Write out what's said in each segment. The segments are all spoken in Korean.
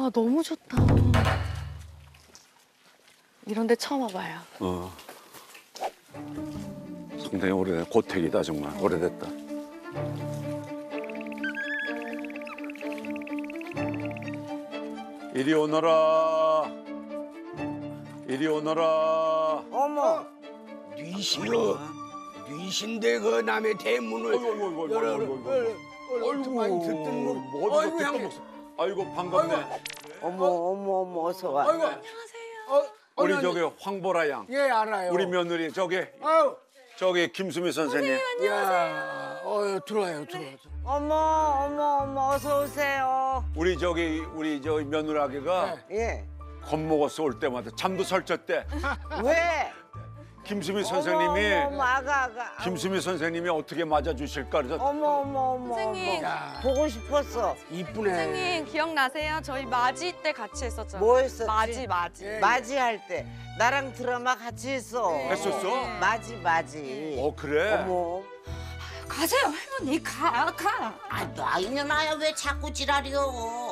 와, 너무 좋다. 이런 데 처음 와봐요. 상당히 오래된 고택이다, 정말. 오래됐다. 이리 오너라. 이리 오너라. 어머, 뉘시여, 뉘신데 그 남의 대문을 열어. 아이고, 많이 듣던 거. 뭐 아이고, 어디서 양. 듣던 목소리. 아이고, 반갑네. 어머, 어서 와. 아이고. 우리 저기 황보라 양. 예, 알아요. 우리 며느리 저기 아유, 저기 김수미 선생님. 야, 들어와요. 어머, 어서 오세요. 우리 저 며느라기가 예. 겁먹었어 올 때마다 잠도 설쳤대. 왜? 김수미 선생님이 어머, 아가. 김수미 선생님이 어떻게 맞아주실까 그래서 어머. 선생님. 야, 보고 싶었어. 이쁘네. 선생님, 기억나세요? 저희 맞이 때 같이 했었잖아요. 뭐 했었지? 맞이. 예. 맞이할 때 나랑 드라마 같이 했어. 했었어? 맞이. 어 그래? 어머. 가세요, 할머니. 가. 아, 나이는 나야 왜 자꾸 지랄이여?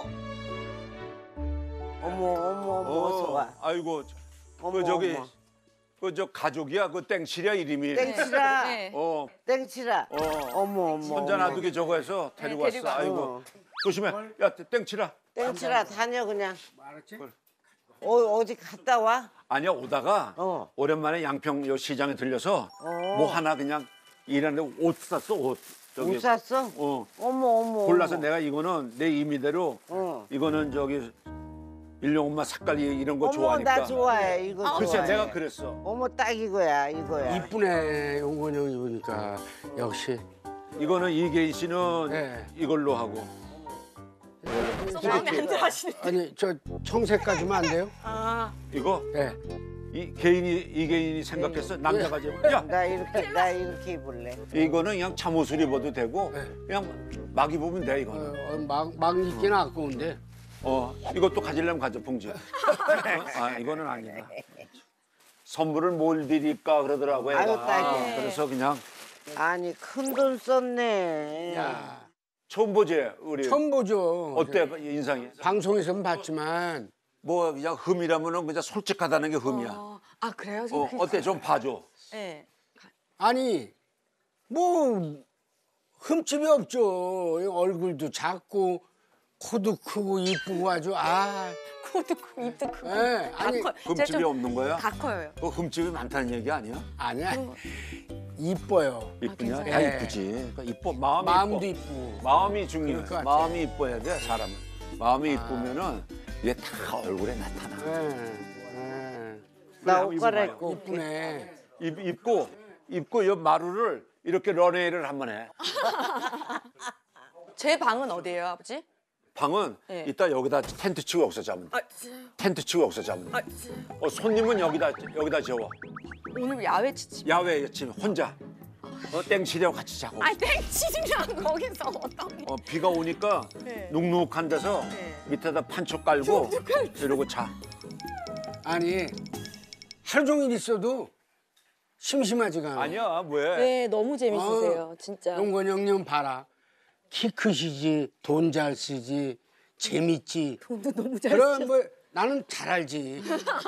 어머, 어서 와. 아이고 어머, 그 저기 어머. 그 저 가족이야 그 땡칠이야 이름이. 땡치라. 네. 땡치라. 어머. 혼자 놔두기 저거 해서 데리고 왔어. 데리고 아이고 어. 조심해. 야 땡칠아. 땡치라 다녀 그냥. 알았지? 어디 갔다 와? 아니야 오다가 오랜만에 양평 요 시장에 들려서 뭐 하나 그냥 일하는데 옷 샀어 옷. 저기, 옷 샀어? 어머. 골라서 내가 이거는 내 임의대로 이거는 저기 일용 엄마 색깔 이런 거 어머, 좋아하니까. 나 좋아해. 이거 글쎄 좋아해. 내가 그랬어. 어머, 딱 이거야. 이쁘네, 용건형 입으니까. 역시. 이거는 이계인 씨는 네. 이걸로 하고. 마음에 안 들어 하시네. 아니, 저 청색까지 주면 안 돼요? 이거 예. 이계인이 생각했어. 남자가 좀. 야 나 이렇게 입을래. 이거는 그냥 잠옷을 입어도 되고 네. 그냥 막 입으면 돼 이거는. 막 입기는 아까운데. 이것도 가지려면 가져 봉지. 이거는 아니다. 선물을 뭘 드릴까 그러더라고요. 아유, 애가. 딱이야. 그래서 그냥 아니, 큰 돈 썼네. 야, 처음 보지 우리. 처음 보죠. 어때 인상이? 방송에서는 봤지만. 뭐 그냥 흠이라면은 그냥 솔직하다는 게 흠이야. 그래요? 어때 좀 봐줘. 네. 아니, 뭐, 흠집이 없죠. 얼굴도 작고, 코도 크고, 이쁘고 아주, 코도 크고, 입도 크고. 예, 아니, 흠집이 없는 거야? 다 커요. 그 흠집이 많다는 얘기 아니야? 아니야. 이뻐요. 이쁘냐? 괜찮아요. 다 예. 이쁘지. 그러니까 이뻐. 마음이 마음도 이뻐. 이쁘고. 마음이 중요해. 그럴 것 같아. 마음이 이뻐야 돼 사람은. 마음이 이쁘면은 이게 다 얼굴에 나타나. 예. 나 한번 옷 갈아입고. 이쁘네. 입고 이 마루를 이렇게 런웨이를 한번 해. 제 방은 어디예요, 아버지? 방은 네. 이따 여기다 텐트 치고 여기서 자면 돼. 진짜요? 텐트 치고 여기서 자면 돼. 손님은 여기다 재워. 오늘 야외 치침. 야외에 지금 혼자. 땡치려고 같이 자고. 땡치즈랑 거기서 어떤. 비가 오니까 네. 눅눅한 데서 네. 밑에다 판초 깔고 이러고 자. 아니, 하루 종일 있어도 심심하지가 않아. 아니야 왜? 네, 너무 재밌으세요, 진짜. 용건 형님 봐라. 키 크시지, 돈 잘 쓰지, 재밌지. 돈도 너무 잘 그럼 뭐 나는 잘 알지.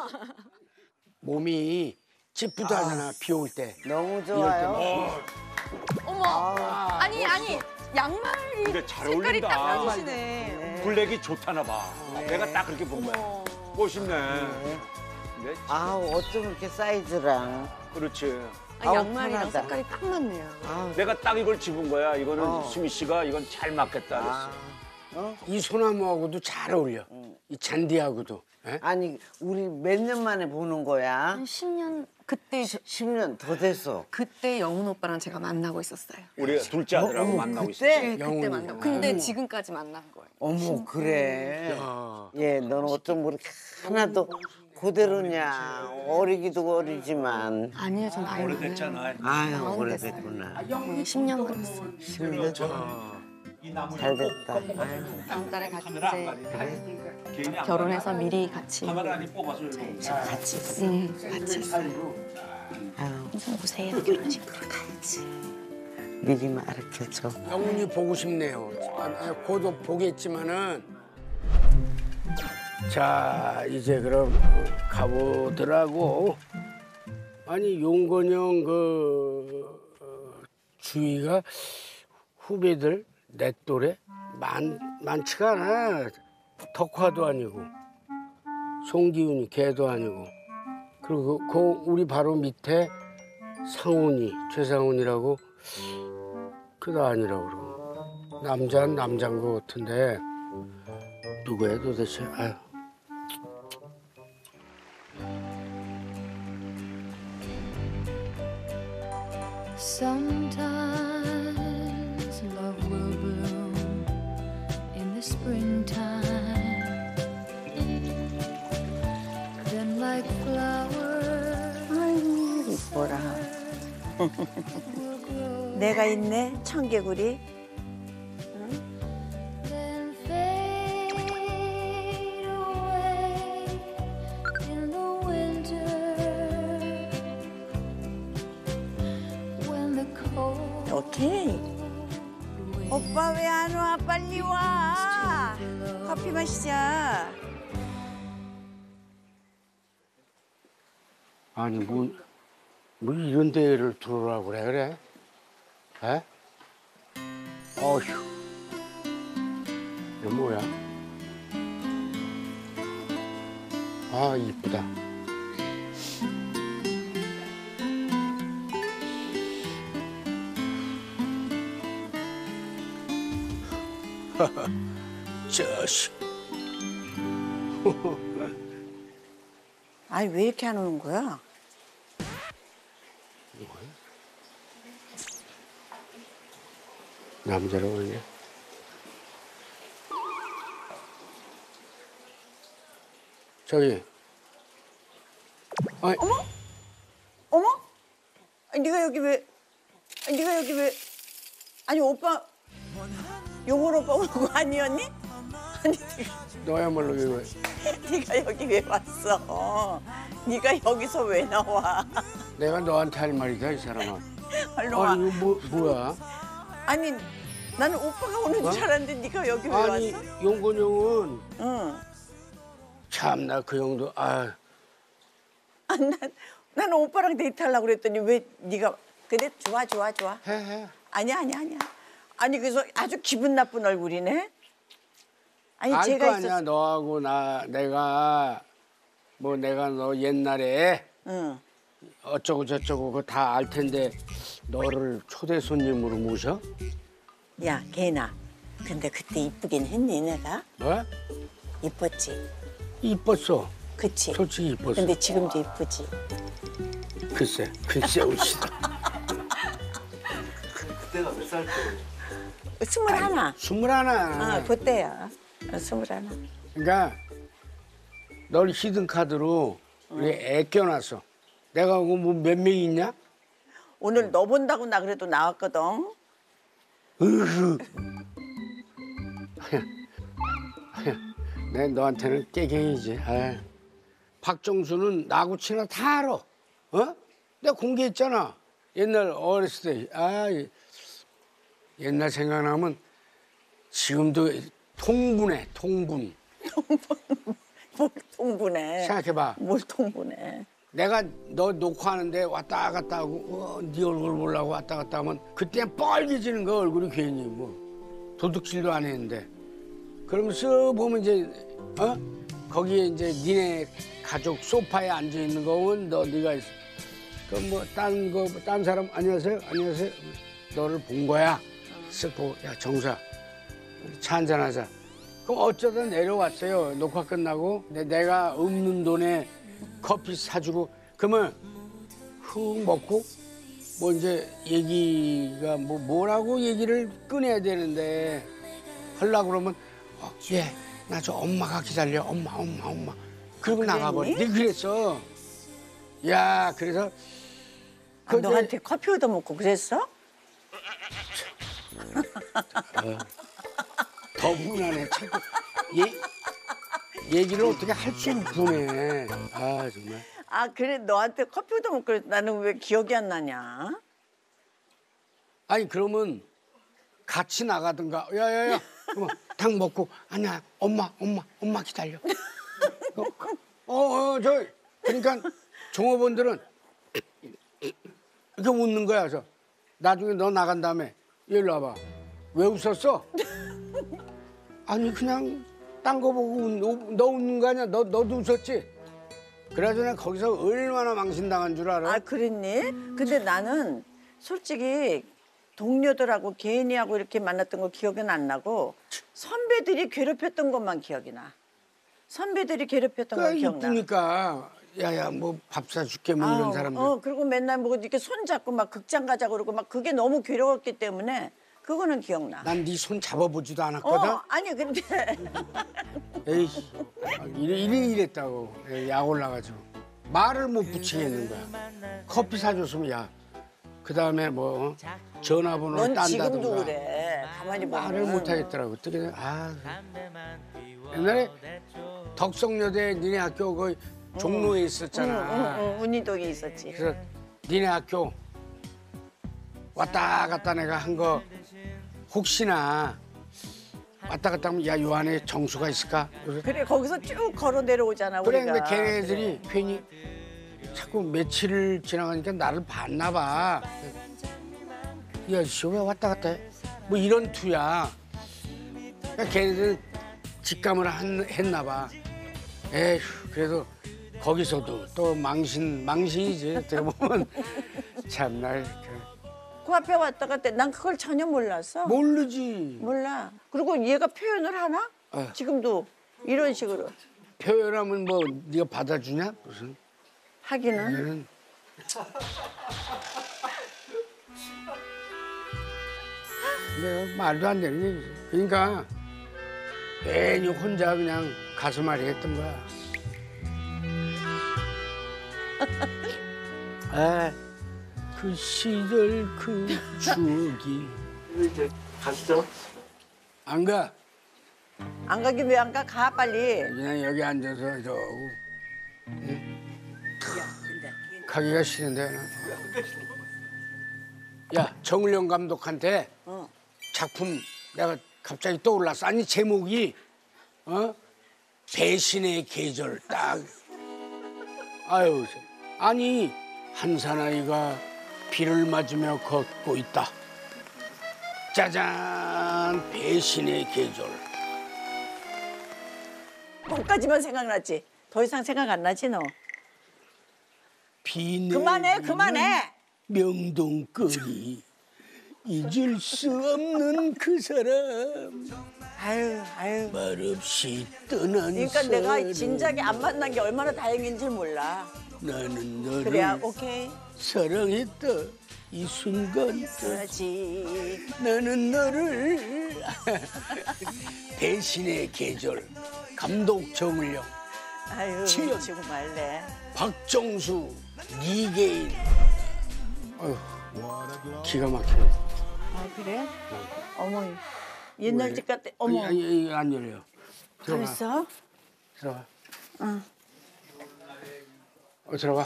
몸이 찌뿌다잖아, 비 올 때. 너무 좋아요. 어머, 아니 양말이 근데 잘 색깔이 어울린다. 딱 맞으시네. 블랙이 좋다나 봐. 내가 딱 그렇게 본 거야. 어머. 멋있네. 근데 아우, 어쩜 이렇게 사이즈랑. 그렇지. 아우, 양말이랑 편하다. 색깔이 딱 맞네요. 아우, 내가 딱 이걸 집은 거야. 이거는 수미 씨가 이건 잘 맞겠다 그랬어. 이 소나무하고도 잘 어울려. 이 잔디하고도. 예? 아니, 우리 몇 년 만에 보는 거야? 한 10년 그때 10년 더 됐어. 그때 영훈 오빠랑 제가 만나고 있었어요. 우리 둘째 아들하고 어머, 만나고 그때? 있었지. 네, 그때 영훈이. 만나고. 근데 지금까지 만난 거예요. 어머, 그래. 야. 예, 너는 어쩜 그렇게 하나도 그대로냐. 어리기도 어리지만. 아니에요, 전 아예 오래됐잖아. 아유, 오래됐구나. 10년 그랬어요. 10년. 잘 됐다. 아유. 다음 달에 같이 이제 결혼해서 미리 같이 뽑아서 같이 있어. 같이 있어요. 아유, 항상 오세요, 결혼식 같이. 미리만 가르쳐줘. 영훈이 보고 싶네요. 곧도 보겠지만은 자, 이제 그럼 가보더라고. 아니, 용건형 주위가 후배들 내 또래 많지가 않아. 덕화도 아니고 송기훈이 걔도 아니고 그리고 그 우리 바로 밑에 상훈이 최상훈이라고 그도 아니라고 그러고 남자는 남자인 것 같은데 누구야 도대체? 아유. Sometimes love will bloom in the springtime. Then like flowers 아이고 이뻐라. will grow. 내가 있네 청개구리. Then fade away in the winter when the cold 오케이. 오빠 왜 안 와? 빨리 와. 커피 마시자. 아니 뭐 이런 데를 들어오라고 그래? 에? 어휴 이거 뭐야? 아 이쁘다. 자식. 아니 왜 이렇게 안 오는 거야? 남자라고 그러냐? 저기. 아니, 어머? 아니, 네가 여기 왜? 아니 오빠 용월 오빠 오는 거 아니었니? 아니 너야말로 왜? 네가 여기 왜 왔어? 네가 여기서 왜 나와? 내가 너한테 할 말이다 이 사람아. 얼른 와. 아니 이거 뭐야? 아니 나는 오빠가 오는 줄 알았는데 네가 여기 왜 아니 왔어? 용건 형은 응. 참나 그 형도 아 아, 나는 오빠랑 데이트하려고 그랬더니 왜 네가 근데 좋아. 해. 아니야. 아니 그래서 아주 기분 나쁜 얼굴이네. 아니 알 제가 거 아니야 있었어. 너하고 내가 너 옛날에 응. 어쩌고 저쩌고 그거 다 알 텐데 너를 초대 손님으로 모셔? 야 개나. 근데 그때 이쁘긴 했니 내가? 뭐? 이뻤지. 이뻤어. 그치? 솔직히 이뻤어. 근데 지금도 이쁘지. 글쎄 오시다. 그때가 몇 살 때? 21. 아 그때야. 21. 그러니까 널 히든 카드로 우리 애 껴놨어. 내가 뭐 몇 명 있냐? 오늘 너 본다고 나 그래도 나왔거든. 내 너한테는 깨갱이지. 아이. 박정수는 나하고 친하 다 알아. 어? 내가 공개했잖아. 옛날 어렸을 때. 옛날 생각나면 지금도 통분해. 통분. 뭘 통분해. 생각해봐. 뭘 통분해. 내가 너 녹화하는데 왔다 갔다 하고 네 얼굴 보려고 왔다 갔다 하면 그때 빨개지는 거 얼굴이 괜히 뭐 도둑질도 안 했는데 그러면서 보면 이제 거기에 이제 니네 가족 소파에 앉아 있는 거 보면 네가 있어. 그럼 뭐 딴 사람 안녕하세요 너를 본 거야. 쓱 보고 야 정수야 차 한잔 하자. 그럼 어쩌다 내려왔어요. 녹화 끝나고 내가 없는 돈에 커피 사주고 그러면 훅 먹고 뭐 이제 얘기가 뭐라고 얘기를 꺼내야 되는데 하려고 그러면 나 저 엄마가 기다려 엄마 그리고 나가버려. 내가 그랬어. 야 그래서 너한테 커피 얻어먹고 그랬어? 더 분하네. 자꾸 얘기를 어떻게 할 수 없네. 아 정말. 아 그래 너한테 커피 얻어먹고 그랬어. 나는 왜 기억이 안 나냐? 아니 그러면 같이 나가든가. 야야야. 그러면 닭 먹고 아니야 엄마 기다려. 그러니까 종업원들은 이렇게 웃는 거야. 그래서 나중에 너 나간 다음에 일로 와봐. 왜 웃었어? 아니 그냥 딴 거 보고 너 웃는 거 아니야? 너도 웃었지? 그래서 내가 거기서 얼마나 망신당한 줄 알아? 아 그랬니? 근데 나는 솔직히 동료들하고 개인이하고 이렇게 만났던 거 기억은 안 나고 선배들이 괴롭혔던 것만 기억이 나. 선배들이 괴롭혔던 건 기억나. 이쁘니까 야야 뭐 밥 사줄게 뭐 이런 사람들. 그리고 맨날 뭐 이렇게 손 잡고 막 극장 가자고 그러고 막 그게 너무 괴로웠기 때문에 그거는 기억나. 난 네 손 잡아보지도 않았거든. 아니 근데 에이 이랬다고 약 올라가지고 말을 못 붙이겠는 거야. 커피 사줬으면 야. 그 다음에 뭐 전화번호를 넌 지금도 딴다든가. 그래. 가만히 보면. 말을 못 하겠더라고. 어떻게 옛날에 덕성여대 니네 학교 그 종로에 있었잖아. 운이동에 있었지. 그래서 니네 학교 왔다 갔다 내가 한 거 혹시나 왔다 갔다 하면 야 요 안에 정수가 있을까? 그래서 그래 거기서 쭉 걸어 내려오잖아 그래 우리가. 근데 걔네들이 괜히 자꾸 며칠 지나가니까 나를 봤나 봐. 이 아저씨 왜 왔다 갔다 해? 뭐 이런 투야. 그러니까 걔네들은 직감을 했나 봐. 에휴 그래도 거기서도 또 망신이지. 어떻게 보면 참나. 그 앞에 왔다 갔다 난 그걸 전혀 몰랐어. 모르지. 몰라. 그리고 얘가 표현을 하나? 지금도 이런 식으로 표현하면 뭐 네가 받아주냐? 무슨? 하기는. 얘는 내가 말도 안 되는 얘기지. 그러니까 괜히 혼자 그냥 가슴앓이 했던 거야. 아, 그 시절 그 추억이. 이제 가시죠. 안 가. 안 가기 왜 안 가? 가 빨리. 그냥 여기 앉아서 이러고. 응? 가기가 싫은데. 나. 야, 정을영 감독한테 작품 내가 갑자기 떠올랐어. 아니 제목이 배신의 계절 딱. 아유, 아니 한 사나이가 비를 맞으며 걷고 있다. 짜잔, 배신의 계절. 거기까지만 생각났지. 더 이상 생각 안 나지 너. 비 그만해, 내리는 그만해. 명동거리 잊을 수 없는 그 사람 아유. 말없이 떠난 그러니까 사람. 내가 진작에 안 만난 게 얼마나 다행인지 몰라. 나는 너를 그래야 오케이. 사랑했다 이 순간 그렇지. 나는 너를 배신의 계절 감독 정을영 아유 치면. 정말래. 박정수 이계인 아유 기가 막히네. 아 그래? 어머 옛날 집 같아. 어머. 아니, 안 열려요. 들어가. 잘했어? 들어가. 응. 들어가.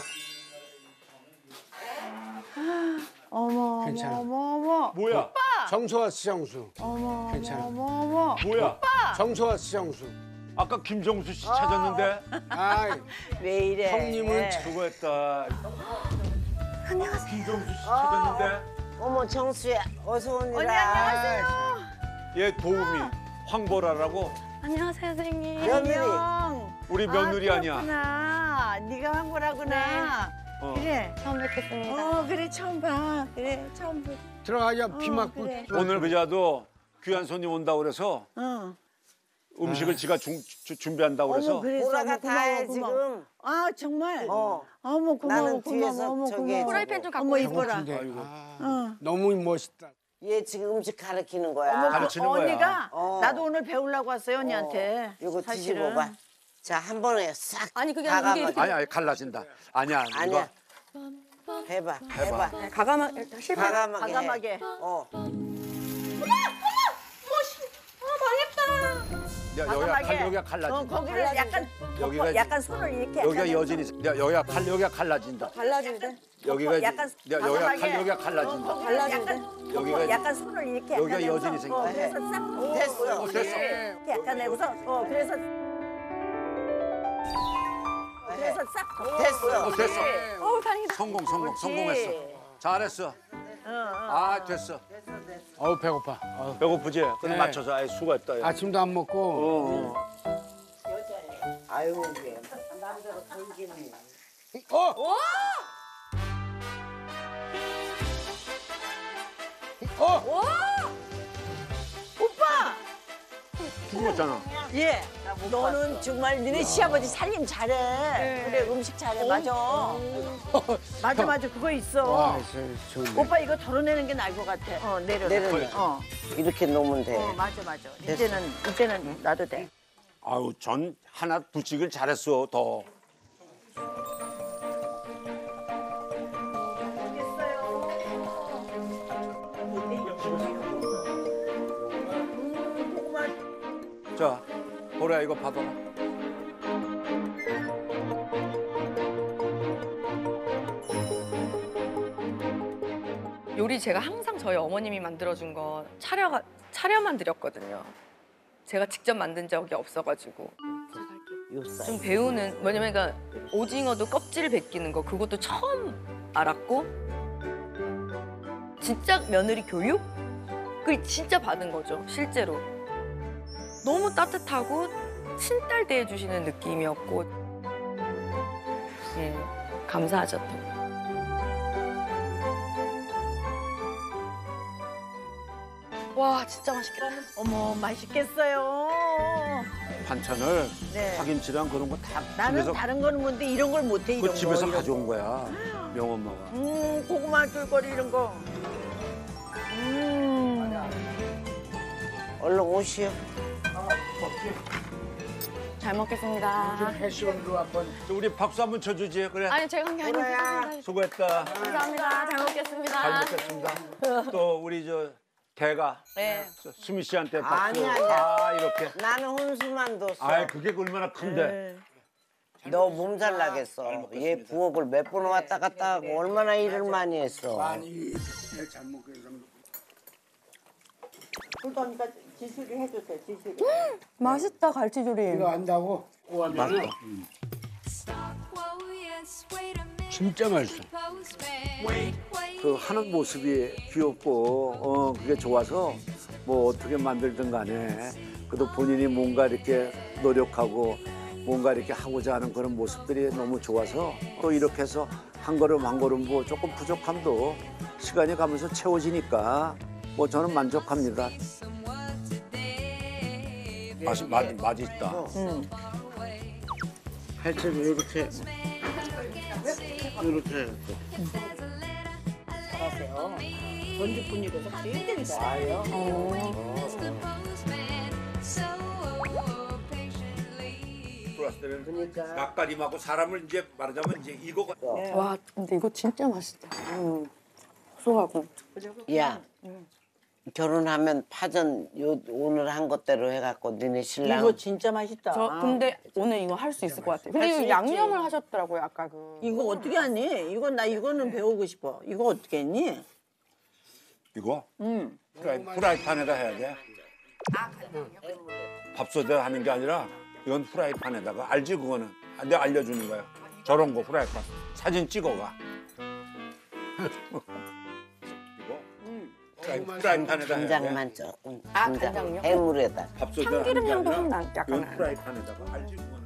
어머 괜찮아. 어머. 뭐야? 정수 왔어 정수. 어머 괜찮아. 어머. 뭐야? 정수 왔어 정수. 아까 김정수 씨 찾았는데 아이 왜 이래? 형님은 수고했다. 안녕하세요. 김정수 씨 찾았는데 어머 정수야 어서 오느라. 언니 안녕하세요. 얘 도우미 황보라라고 안녕하세요, 선생님. 며느리. 안녕. 우리 며느리 아니야. 그렇구나. 네가 황보라구나. 어. 그래. 처음 뵙겠습니다. 그래 처음 봐. 그래 처음 봐. 들어가야 비 맞고. 그래. 오늘 그자도 귀한 손님 온다고 그래서 어. 음식을 지가 준비한다고 그래서 어머 그래서 보라가 어머, 다 해 고마워. 지금. 아 정말. 어. 어머 고마워 나는 고마워. 뒤에서 어머 저기 고마워. 프라이팬 좀 갖고 어머 오세요. 이뻐라. 배고픈데. 어. 너무 멋있다. 얘 지금 음식 가르치는 거야. 어머 가르치는 거야. 언니가 어. 나도 오늘 배우려고 왔어요 언니한테. 이거 사실은. 뒤집어봐. 자, 한 번에 싹. 아니, 그게 다 아니라 이게 감아. 아니 갈라진다. 아니야. 아니야. 이거 해봐. 가감하게 실패. 과감하게. 해. 과감하게. 어. 야, 과감하게. 여기가 갈라진다. 거기를 약간 여기가 약간 손을 이렇게. 여기가 약간 여진이 있어. 야, 여기가 갈라진다. 갈라지는데? 여기가 약간 여기가 갈라진다. 갈라지는데. 여기가 약간 손을 이렇게. 여기가 약간 여진이 해서, 생겨. 그래서 싹. 됐어. 됐어. 이렇게 약간 해서 그래서. 그래서 싹 됐어. 됐어. 어, 다행이다. 성공했어. 잘했어. 아, 됐어. 어우 배고파. 배고프지? 근데 네. 맞춰서 아예 수고했다. 야. 아침도 안 먹고. 아유, 이게 남자가 돌기는. 오빠. 죽었잖아. 예. 너는 정말 니네 시아버지 살림 잘해. 그래 음식 잘해. 맞아. 맞아. 그거 있어. 와, 좋네. 오빠 이거 덜어내는 게 나을 것 같아. 내려. 이렇게 놓으면 돼. 맞아. 이제는 놔도 돼. 아유, 전 하나 부치길 잘했어, 더. 자, 보라 이거 받아라. 요리 제가 항상 저희 어머님이 만들어준 거 차려만 드렸거든요. 제가 직접 만든 적이 없어가지고 좀 배우는 뭐냐면 그러니까 오징어도 껍질 벗기는 거 그것도 처음 알았고 진짜 며느리 교육을 진짜 받은 거죠 실제로. 너무 따뜻하고 친딸 대해주시는 느낌이었고 예 감사하죠 또. 와 진짜 맛있겠다. 어머 맛있겠어요. 반찬을 네. 파김치랑 그런 거 다 나는 집에서 다른 거는 뭔데 이런 걸 못해 이런 그 집에서 거. 이런 가져온 거야. 명엄마가. 고구마 쫄거리 이런 거. 얼른 오시오. 잘 먹겠습니다. 패션으로 한번. 우리 박수 한번 쳐주지. 그래. 아니 제가 한 게 아니라 수고했다. 감사합니다. 잘 먹겠습니다. 잘 먹겠습니다. 또 우리 저 대가 네. 수미 씨한테 박수. 아니야. 아, 이렇게. 나는 혼수만 뒀어. 아, 그게 얼마나 큰데. 너 몸살 나겠어. 얘 부엌을 몇 번 왔다 갔다 하고 얼마나 일을 많이 했어. 많이 잘 먹고 해서. 그러니까 지수리 해도 돼 지수리. 맛있다 갈치조림. 이거 한다고? 맛있다. 진짜 맛있어. 그 하는 모습이 귀엽고 그게 좋아서 뭐 어떻게 만들든 간에 그래도 본인이 뭔가 이렇게 노력하고 뭔가 이렇게 하고자 하는 그런 모습들이 너무 좋아서 또 이렇게 해서 한 걸음 한 걸음 뭐 조금 부족함도 시간이 가면서 채워지니까 뭐 저는 만족합니다. 맛있다. 팔집을 이렇게 전주분이라서 굉장히 잘해요. 들어왔을 때는 낯가림하고 사람을 이제 말하자면 이제 이거가 와 근데 이거 진짜 맛있다. 고소하고. 야 결혼하면 파전 오늘 한 것대로 해갖고 너네 신랑 이거 진짜 맛있다. 저 근데 오늘 이거 할 수 있을 것 같아요. 근데 이거 양념을 하셨더라고요 아까 그. 이거 어떻게 하니? 이거는 배우고 싶어. 이거 어떻게 했니? 이거? 프라이팬에다 해야 돼. 밥솥에 하는 게 아니라 이건 프라이팬에다가 알지 그거는. 내가 알려주는 거야. 저런 거 프라이팬. 사진 찍어가. 이거 프라이팬에다 해야 돼. 간장만 조금 간장요? 해물에다 밥솥에 참기름 하는 게 향도 아니라 좀 약간 이건 나요. 프라이팬에다가 알지 그거는.